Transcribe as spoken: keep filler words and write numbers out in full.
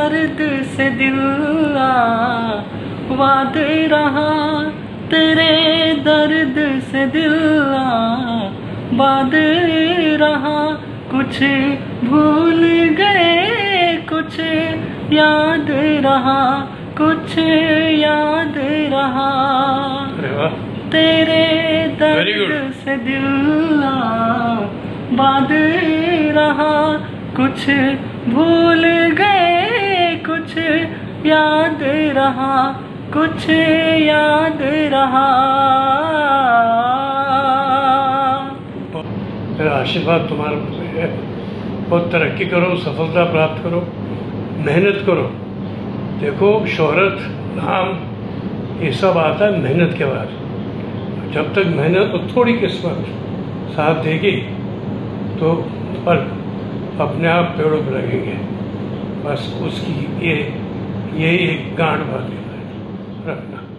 दर्द से दिल आबाद रहा, तेरे दर्द से दिल आबाद रहा। कुछ भूल गए कुछ याद रहा, कुछ याद रहा। तेरे दर्द से दिल आबाद रहा, कुछ भूल गए कुछ याद रहा, कुछ याद रहा। मेरा आशीर्वाद तुम्हारे ऊपर है। बहुत तरक्की करो, सफलता प्राप्त करो, मेहनत करो। देखो शोहरत, नाम ये सब आता है मेहनत के बाद। जब तक मेहनत और थोड़ी किस्मत साथ देगी तो फल अपने आप पेड़ों पर लगेंगे। बस उसकी ये यही एक गांठ बात रखना।